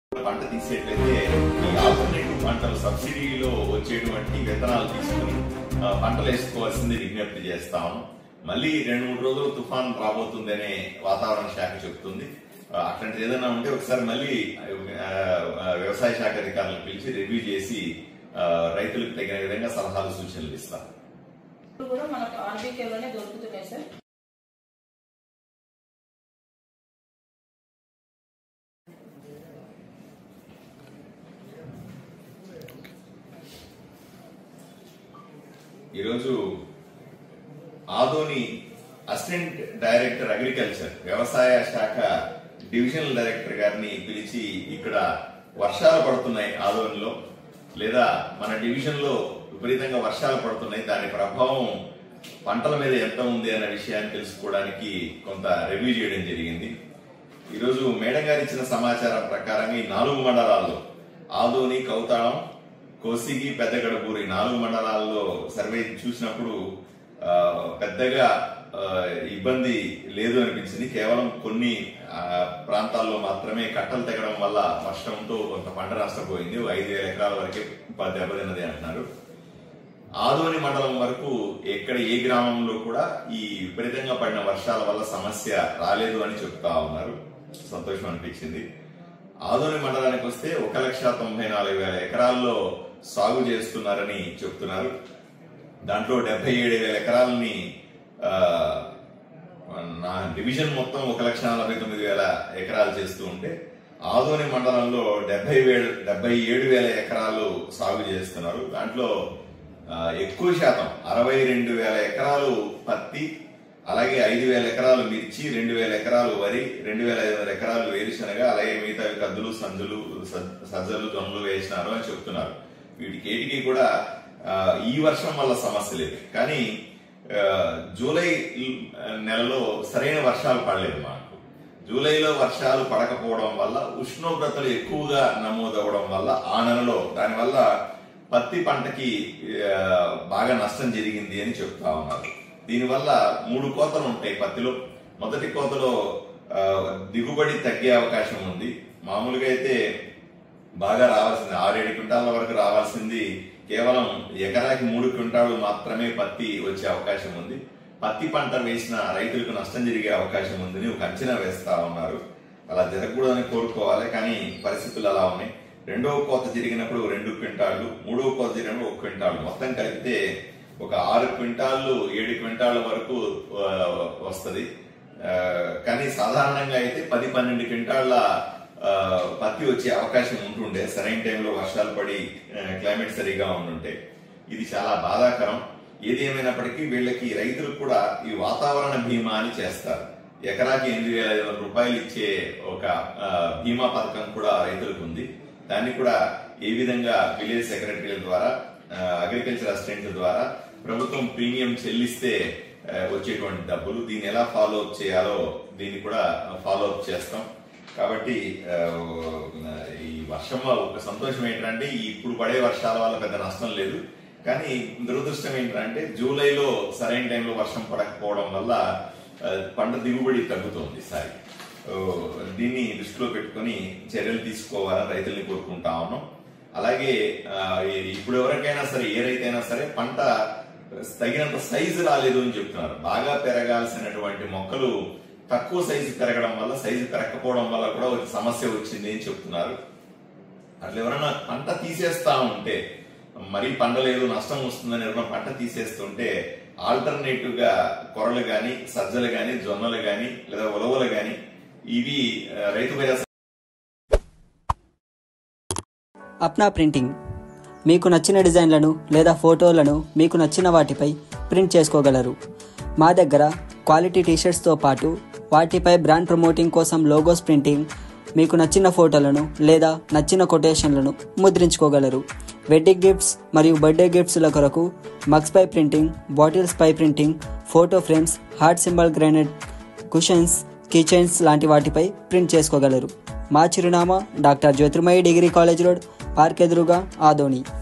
పంట తీసేట్లయితే ఈ ఆల్టర్నేటివ్ పంటలు సబ్సిడీలో వచ్చేటువంటి విత్తనాలు తీసుకుని పంటలు వేసుకోవాల్సింది విజ్ఞప్తి చేస్తాము. మళ్ళీ 2-3 రోజులు తుఫాన్ రాబోతుందనే వాతావరణ శాఖ చెబుతుంది. అట్లాంటిది ఏదైనా ఉంటే ఒకసారి మళ్ళీ వ్యవసాయ శాఖ అధికారులను పిలిచి రివ్యూ చేసి రైతులకు తగిన విధంగా సలహాలు సూచనలు ఇస్తాం. కూడా మనకు ఆర్బీకేలోనే దొరుకుతున్నాయి సార్. ఈరోజు ఆదోని అసిస్టెంట్ డైరెక్టర్ అగ్రికల్చర్ వ్యవసాయ శాఖ డివిజనల్ డైరెక్టర్ గారిని పిలిచి ఇక్కడ వర్షాలు పడుతున్నాయి ఆదోనిలో, లేదా మన డివిజన్ లో విపరీతంగా వర్షాలు పడుతున్నాయి, దాని ప్రభావం పంటల మీద ఎంత ఉంది అనే విషయాన్ని తెలుసుకోవడానికి కొంత రివ్యూ చేయడం జరిగింది. ఈరోజు మేడం గారు ఇచ్చిన సమాచారం ప్రకారంగా ఈ 4 మండలాల్లో ఆదోని, కౌతాళం, కోసిగి, పెద్దగడపూరి 4 మండలాల్లో సర్వే చూసినప్పుడు పెద్దగా ఇబ్బంది లేదు అనిపించింది. కేవలం కొన్ని ప్రాంతాల్లో మాత్రమే కట్టలు తెగడం వల్ల వర్షంతో కొంత పంట నష్టపోయింది. 5,000 ఎకరాల వరకే దెబ్బతిన్నది అంటున్నారు. ఆదోని మండలం వరకు ఎక్కడ ఏ గ్రామంలో కూడా ఈ విపరీతంగా పడిన వర్షాల వల్ల సమస్య రాలేదు అని చెప్తా ఉన్నారు. సంతోషం అనిపించింది. ఆదోని మండలానికి వస్తే 1,94,000 ఎకరాల్లో సాగు చేస్తున్నారని చెప్తున్నారు. దాంట్లో 77,000 ఎకరాలని నా డివిజన్ మొత్తం 1,49,000 ఎకరాలు చేస్తూ ఉంటే ఆదోని మండలంలో 77,000 ఎకరాలు సాగు చేస్తున్నారు. దాంట్లో ఎక్కువ శాతం 62,000 ఎకరాలు పత్తి, అలాగే 5,000 ఎకరాలు మిర్చి, 2,000 ఎకరాలు వరి, 2,500 ఎకరాలు వేరుశనగ, అలాగే మిగతా కద్దులు, సజ్జలు, జొన్నలు వేసినారు అని చెప్తున్నారు. వీటికి కూడా ఈ వర్షం వల్ల సమస్య లేదు. కానీ జూలై నెలలో సరైన వర్షాలు పడలేదు. మాకు జూలైలో వర్షాలు పడకపోవడం వల్ల ఉష్ణోగ్రతలు ఎక్కువగా నమోదవడం వల్ల ఆ నెలలో దానివల్ల పత్తి పంటకి బాగా నష్టం జరిగింది అని చెప్తా ఉన్నారు. దీనివల్ల 3 కోతలు ఉంటాయి పత్తిలో. మొదటి కోతలో దిగుబడి తగ్గే అవకాశం ఉంది. మామూలుగా అయితే బాగా రావాల్సింది 6-7 క్వింటాల వరకు రావాల్సింది కేవలం ఎకరాకి 3 క్వింటాలు మాత్రమే పత్తి వచ్చే అవకాశం ఉంది. పత్తి పంట వేసిన రైతులకు నష్టం జరిగే అవకాశం ఉందని ఒక అంచనా వేస్తా ఉన్నారు. అలా జరగకూడదని కోరుకోవాలి, కానీ పరిస్థితులు అలా ఉన్నాయి. 2వ కోత జరిగినప్పుడు 2 క్వింటాళ్లు, 3వ కోత జరిగినప్పుడు 1 క్వింటాళ్లు, మొత్తం కలిపితే ఒక 6 క్వింటాళ్లు 7 క్వింటాళ్ల వరకు వస్తుంది. కానీ సాధారణంగా అయితే 10-12 క్వింటాళ్ల పత్తి వచ్చే అవకాశం ఉంటుండే సరైన టైంలో వర్షాలు పడి క్లైమేట్ సరిగా ఉంటుంటే. ఇది చాలా బాధాకరం. ఏది ఏమైనప్పటికీ వీళ్ళకి రైతులకు కూడా ఈ వాతావరణ బీమా అని చేస్తారు. ఎకరాకి 8,500 రూపాయలు ఇచ్చే ఒక బీమా పథకం కూడా రైతులకు ఉంది. దాన్ని కూడా ఏ విధంగా విలేజ్ సెక్రటరీల ద్వారా, అగ్రికల్చర్ అసిస్టెంట్ల ద్వారా ప్రభుత్వం ప్రీమియం చెల్లిస్తే వచ్చేటువంటి డబ్బులు, దీన్ని ఎలా ఫాలో అప్ చేయాలో దీన్ని కూడా ఫాలో అప్ చేస్తాం. కాబట్టి ఈ వర్షం ఒక సంతోషం ఏంటంటే ఇప్పుడు పడే వర్షాల వల్ల పెద్ద నష్టం లేదు. కానీ దురదృష్టం ఏంటంటే జూలైలో సరైన టైంలో వర్షం పడకపోవడం వల్ల పంట దిగుబడి తగ్గుతోంది ఈసారి. దీన్ని దృష్టిలో పెట్టుకుని చర్యలు తీసుకోవాలని రైతుల్ని కోరుకుంటా ఉన్నాం. అలాగే ఇప్పుడు ఎవరికైనా సరే, ఏ రైతైనా సరే పంట తగినంత సైజు రాలేదు అని చెప్తున్నారు. బాగా పెరగాల్సినటువంటి మొక్కలు తక్కువ సైజు పెరగడం వల్ల, సైజు పెరగకపోవడం వల్ల కూడా ఒక సమస్య వచ్చింది అని చెప్తున్నారు. అట్లా ఎవరైనా పంట తీసేస్తా ఉంటే, మరీ పండలేదు నష్టం వస్తుందని ఎవరైనా పంట తీసేస్తుంటే ఆల్టర్నేటివ్ గా కొరలు గాని, సజ్జలు గాని, జొన్నలు గాని, లేదా ఉలవలు గాని, ఇవి రైతు భరోసా. అప్నా ప్రింటింగ్ మీకు నచ్చిన డిజైన్లను లేదా ఫోటోలను మీకు నచ్చిన వాటిపై ప్రింట్ చేసుకోగలరు. మా దగ్గర క్వాలిటీ టీషర్ట్స్తో పాటు వాటిపై బ్రాండ్ ప్రమోటింగ్ కోసం లోగోస్ ప్రింటింగ్, మీకు నచ్చిన ఫోటోలను లేదా నచ్చిన కొటేషన్లను ముద్రించుకోగలరు. వెడ్డింగ్ గిఫ్ట్స్ మరియు బర్త్డే గిఫ్ట్స్ల కొరకు మగ్స్ పై ప్రింటింగ్, బాటిల్స్ పై printing, photo frames, heart symbol granite, cushions, keychains లాంటి వాటిపై ప్రింట్ చేసుకోగలరు. మా చిరునామా doctor Jyothirmayi degree college road, park ఎదురుగా, ఆదోని.